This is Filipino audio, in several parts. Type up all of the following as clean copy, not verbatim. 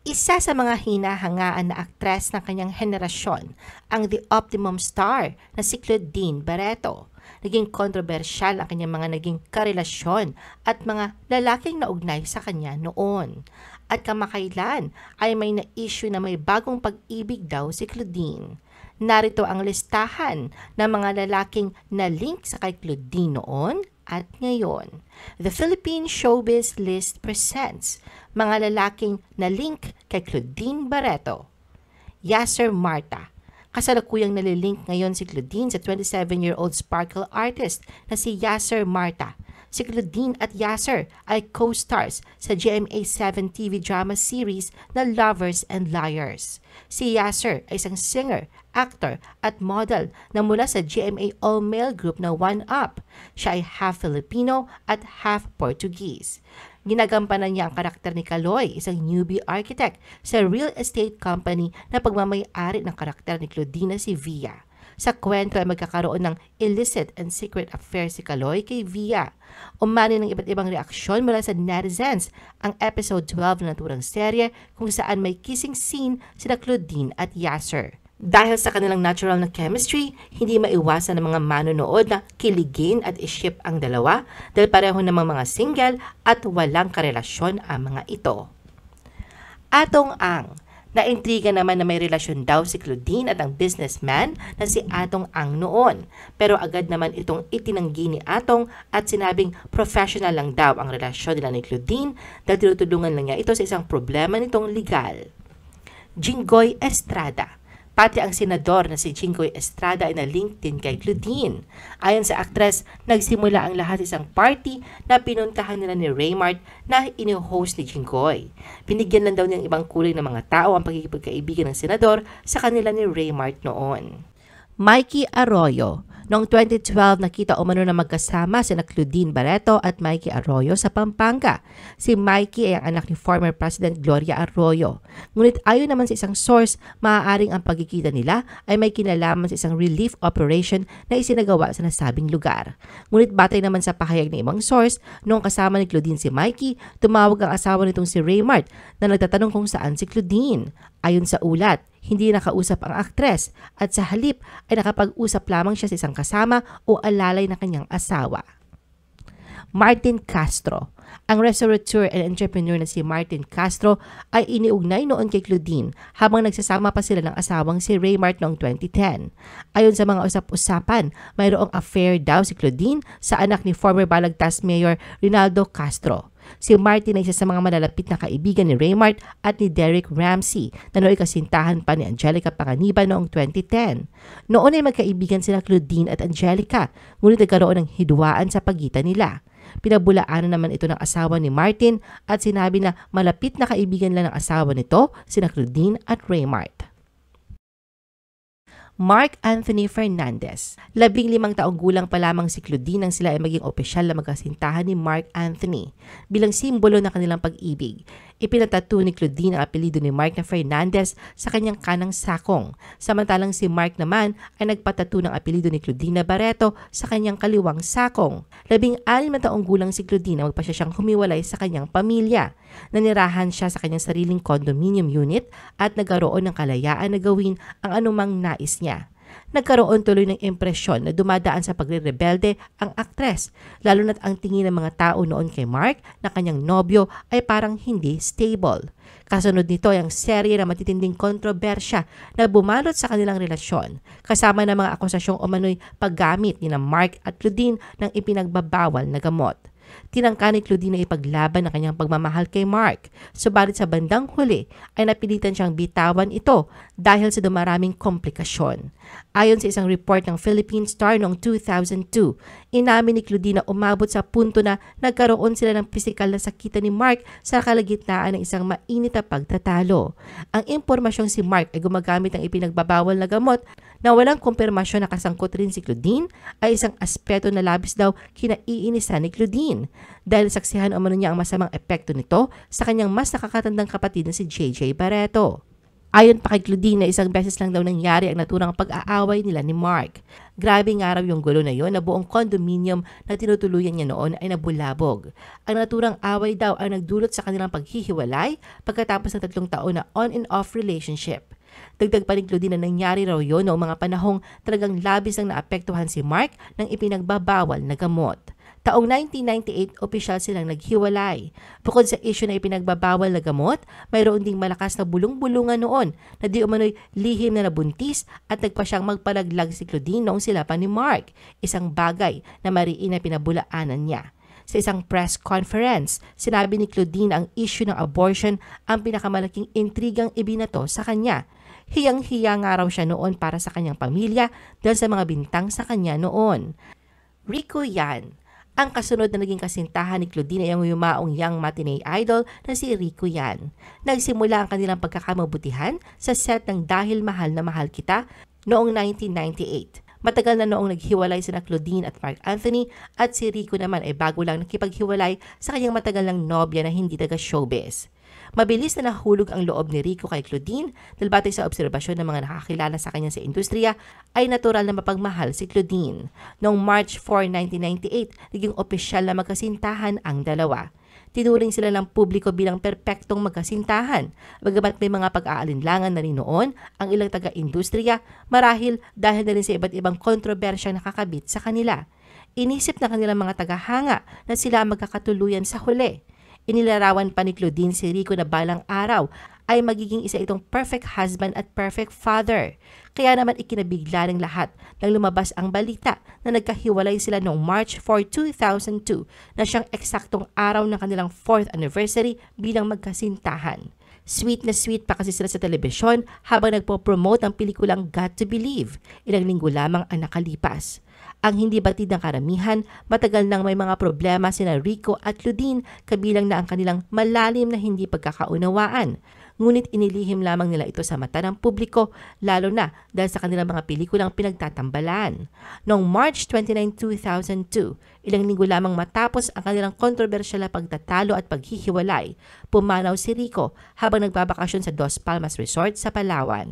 Isa sa mga hinahangaan na aktres ng kanyang henerasyon, ang The Optimum Star na si Claudine Barreto. Naging kontrobersyal ang kanyang mga naging karelasyon at mga lalaking naugnay sa kanya noon. At kamakailan ay may na-issue na may bagong pag-ibig daw si Claudine. Narito ang listahan ng mga lalaking na-link sa kay Claudine noon at ngayon. The Philippine Showbiz List presents mga lalaking na-link kay Claudine Barreto. Yasser Marta. Kasalukuyang nalilink ngayon si Claudine sa 27-year-old sparkle artist na si Yasser Marta. Si Claudine at Yasser ay co-stars sa GMA7 TV drama series na Lovers and Liars. Si Yasser ay isang singer, actor at model na mula sa GMA all-male group na One Up. Siya ay half Filipino at half Portuguese. Ginagampanan niya ang karakter ni Kaloy, isang newbie architect sa real estate company na pagmamay-ari ng karakter ni Claudine si Via. Sa kwento ay magkakaroon ng illicit and secret affair si Kaloy kay Via. Umani ng iba't ibang reaksyon mula sa netizens ang episode 12 na naturang serye kung saan may kissing scene sina Claudine at Yasser. Dahil sa kanilang natural na chemistry, hindi maiwasan ng mga manonood na kiligin at iship ang dalawa dahil pareho namang mga single at walang karelasyon ang mga ito. Atong Ang. Naintriga naman na may relasyon daw si Claudine at ang businessman na si Atong Ang noon. Pero agad naman itong itinanggi ni Atong at sinabing professional lang daw ang relasyon nila ni Claudine dahil tinutulungan lang niya ito sa isang problema nitong legal. Jinggoy Estrada. Pati ang senador na si Jinggoy Estrada ay na-link din kay Claudine. Ayon sa aktres, nagsimula ang lahat sa isang party na pinuntahan nila ni Raymart na ino-host ni Jinggoy. Binigyan lang daw niyang ibang kulay ng mga tao ang pagkikipagkaibigan ng senador sa kanila ni Raymart noon. Mikey Arroyo. Noong 2012, nakita umano na magkasama sina Claudine Barreto at Mikey Arroyo sa Pampanga. Si Mikey ay ang anak ni former President Gloria Arroyo. Ngunit ayon naman sa isang source, maaaring ang pagkikita nila ay may kinalaman sa isang relief operation na isinagawa sa nasabing lugar. Ngunit batay naman sa pahayag ng ibang source, noong kasama ni Claudine si Mikey, tumawag ang asawa nitong si Raymart na nagtatanong kung saan si Claudine. Ayon sa ulat, hindi nakausap ang aktres at sa halip ay nakapag-usap lamang siya sa isang kasama o alalay na kanyang asawa. Martin Castro. Ang restaurateur and entrepreneur na si Martin Castro ay iniugnay noon kay Claudine habang nagsasama pa sila ng asawang si Raymart noong 2010. Ayon sa mga usap-usapan, mayroong affair daw si Claudine sa anak ni former Balagtas Mayor Rinaldo Castro. Si Martin ay isa sa mga malalapit na kaibigan ni Raymart at ni Derek Ramsey na nooy kasintahan pa ni Angelica Panganiban noong 2010. Noon ay magkaibigan sila Claudine at Angelica, ngunit nagkaroon ng hidwaan sa pagitan nila. Pinabulaanan naman ito ng asawa ni Martin at sinabi na malapit na kaibigan lang ng asawa nito, sina Claudine at Raymart. Mark Anthony Fernandez. 15 taong gulang pa lamang si Claudine nang sila ay maging opisyal na magkasintahan ni Mark Anthony. Bilang simbolo ng kanilang pag-ibig, ipinatattoo ni Claudine ang apelido ni Mark na Fernandez sa kanyang kanang sakong. Samantalang si Mark naman ay nagpatattoo ng apelido ni Claudine Barreto sa kanyang kaliwang sakong. 16 taong gulang si Claudine na magpasya siyang humiwalay sa kanyang pamilya. Nanirahan siya sa kanyang sariling condominium unit at nagkaroon ng kalayaan na gawin ang anumang nais niya. Nagkaroon tuloy ng impresyon na dumadaan sa pagre-rebelde ang aktres, lalo na't ang tingin ng mga tao noon kay Mark na kanyang nobyo ay parang hindi stable. Kasunod nito ay ang serye na matitinding kontrobersya na bumalot sa kanilang relasyon, kasama ng mga akusasyong umano'y paggamit ni Mark at Claudine ng ipinagbabawal na gamot. Tinangka ni Claudine na ipaglaban ang kanyang pagmamahal kay Mark, subalit sa bandang huli ay napilitan siyang bitawan ito dahil sa dumaraming komplikasyon. Ayon sa isang report ng Philippine Star noong 2002, inamin ni Claudine na umabot sa punto na nagkaroon sila ng pisikal na sakitan ni Mark sa kalagitnaan ng isang mainit na pagtatalo. Ang impormasyong si Mark ay gumagamit ng ipinagbabawal na gamot na walang kumpirmasyon na kasangkot rin si Claudine ay isang aspeto na labis daw kinaiinisan ni Claudine dahil saksihan umano niya ang masamang epekto nito sa kanyang mas nakakatandang kapatid na si JJ Barreto. Ayon pa kay Claudine na isang beses lang daw nangyari ang naturang pag-aaway nila ni Mark. Grabe nga raw yung gulo na yon na buong condominium na tinutuluyan niya noon ay nabulabog. Ang naturang away daw ang nagdulot sa kanilang paghihiwalay pagkatapos ng 3 taon na on and off relationship. Dagdag pa ni Claudine na nangyari raw yon noong mga panahong talagang labis ang naapektuhan si Mark ng ipinagbabawal na gamot. Taong 1998, opisyal silang naghiwalay. Bukod sa issue na ipinagbabawal na gamot, mayroon ding malakas na bulong-bulungan noon na di umano'y lihim na nabuntis at nagpa siyang magpalaglag si Claudine noong sila pa ni Mark, isang bagay na mariin na pinabulaanan niya. Sa isang press conference, sinabi ni Claudine ang issue ng abortion ang pinakamalaking intrigang ibinato sa kanya. Hiyang-hiya nga raw siya noon para sa kanyang pamilya dahil sa mga bintang sa kanya noon. Rico Yan. Ang kasunod na naging kasintahan ni Claudine ay ang yumaong young matinee idol na si Rico Yan. Nagsimula ang kanilang pagkakamabutihan sa set ng Dahil Mahal na Mahal Kita noong 1998. Matagal na noong naghiwalay sina Claudine at Mark Anthony at si Rico naman ay bago lang nakipaghiwalay sa kanyang matagal ng nobya na hindi taga-showbiz. Mabilis na nahulog ang loob ni Rico kay Claudine dahil batay sa obserbasyon ng mga nakakilala sa kanya sa industriya ay natural na mapagmahal si Claudine. Noong March 4, 1998, naging opisyal na magkasintahan ang dalawa. Tinuring sila ng publiko bilang perpektong magkasintahan. Bagamat may mga pag-aalinlangan na rin noon ang ilang taga-industriya marahil dahil na rin sa iba't ibang kontrobersyang nakakabit sa kanila. Inisip na kanilang mga tagahanga na sila magkakatuluyan sa huli. Inilarawan pa ni Claudine si Rico na balang araw ay magiging isa itong perfect husband at perfect father. Kaya naman ikinabigla ng lahat nang lumabas ang balita na nagkahiwalay sila noong March 4, 2002 na siyang eksaktong araw ng kanilang 4th anniversary bilang magkasintahan. Sweet na sweet pa kasi sila sa telebisyon habang nagpo-promote ang pelikulang Got to Believe. Ilang linggo lamang ang nakalipas. Ang hindi batid ng karamihan, matagal nang may mga problema sina Rico at Claudine kabilang na ang kanilang malalim na hindi pagkakaunawaan. Ngunit inilihim lamang nila ito sa mata ng publiko, lalo na dahil sa kanilang mga pelikulang pinagtatambalan. Noong March 29, 2002, ilang linggo lamang matapos ang kanilang kontrobersyal na pagtatalo at paghihiwalay, pumanaw si Rico habang nagbabakasyon sa Dos Palmas Resort sa Palawan.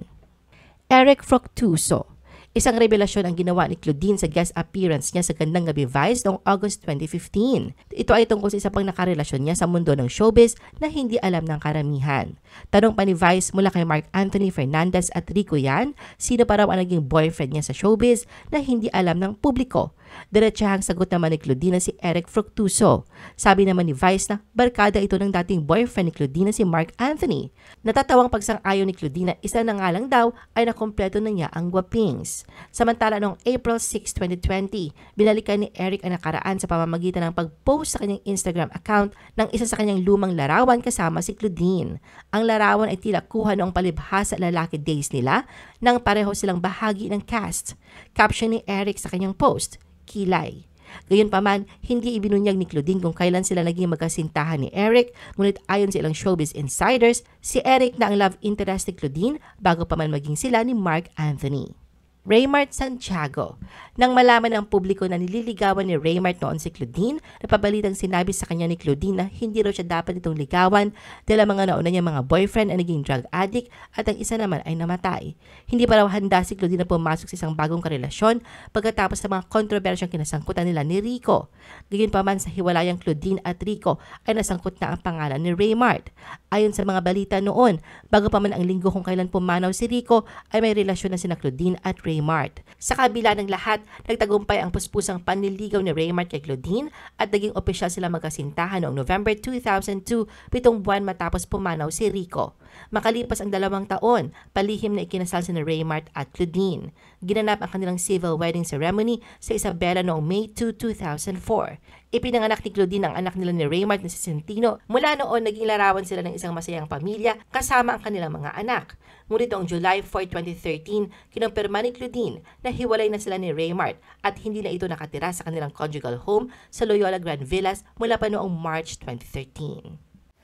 Eric Fructuoso. Isang revelasyon ang ginawa ni Claudine sa guest appearance niya sa Gandang Gabi Vice noong August 2015. Ito ay tungkol sa isa pang nakarelasyon niya sa mundo ng showbiz na hindi alam ng karamihan. Tanong pa ni Vice mula kay Mark Anthony Fernandez at Rico Yan, sino pa raw ang naging boyfriend niya sa showbiz na hindi alam ng publiko. Diretsahang sagot naman ni Claudine si Eric Fructuoso. Sabi naman ni Vice na barkada ito ng dating boyfriend ni Claudine si Mark Anthony. Natatawang pagsang-ayon ni Claudine na isa na nga lang daw ay nakompleto na niya ang gwapings. Samantala noong April 6, 2020, binalikan ni Eric ang nakaraan sa pamamagitan ng pag-post sa kanyang Instagram account ng isa sa kanyang lumang larawan kasama si Claudine. Ang larawan ay tila kuha noong palibhasa lalaki days nila nang pareho silang bahagi ng cast. Caption ni Eric sa kanyang post, kilay. Gayunpaman, hindi ibinunyag ni Claudine kung kailan sila naging magkasintahan ni Eric, ngunit ayon sa ilang showbiz insiders, si Eric na ang love interest ni Claudine bago pa man maging sila ni Mark Anthony. Raymart Santiago. Nang malaman ng publiko na nililigawan ni Raymart noon si Claudine, napabalitang sinabi sa kanya ni Claudine na hindi raw siya dapat itong ligawan dahil ang mga nauna niyang mga boyfriend ay naging drug addict at ang isa naman ay namatay. Hindi pa raw handa si Claudine na pumasok sa isang bagong karelasyon pagkatapos ng mga kontrobersyang kinasangkutan nila ni Rico. Gayunpaman sa hiwalayang Claudine at Rico ay nasangkot na ang pangalan ni Raymart. Ayon sa mga balita noon, bago pa man ang linggo kung kailan pumanaw si Rico ay may relasyon na sina Claudine at Raymart. Sa kabila ng lahat, nagtagumpay ang puspusang panliligaw ni Raymart kay Claudine at naging opisyal sila magkasintahan noong November 2002, 7 buwan matapos pumanaw si Rico. Makalipas ang 2 taon, palihim na ikinasal si Raymart at Claudine. Ginanap ang kanilang civil wedding ceremony sa Isabela noong May 2, 2004. Ipinanganak ni Claudine ang anak nila ni Raymart na si Centino. Mula noon, naging larawan sila ng isang masayang pamilya kasama ang kanilang mga anak. Ngunit noong July 4, 2013, kinumpirma ni Claudine na hiwalay na sila ni Raymart at hindi na ito nakatira sa kanilang conjugal home sa Loyola Grand Villas mula pa noong March 2013.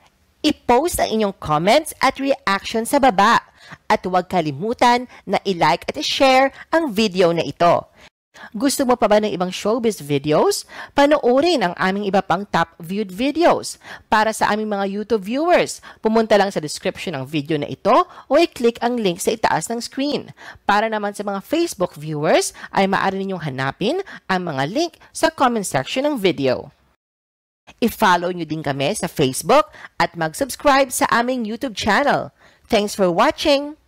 I-post ang inyong comments at reaction sa baba at huwag kalimutan na i-like at i-share ang video na ito. Gusto mo pa ba ng ibang showbiz videos? Panoorin ang aming iba pang top viewed videos. Para sa aming mga YouTube viewers, pumunta lang sa description ng video na ito o i-click ang link sa itaas ng screen. Para naman sa mga Facebook viewers, ay maaari ninyong hanapin ang mga link sa comment section ng video. I-follow nyo din kami sa Facebook at mag-subscribe sa aming YouTube channel. Thanks for watching!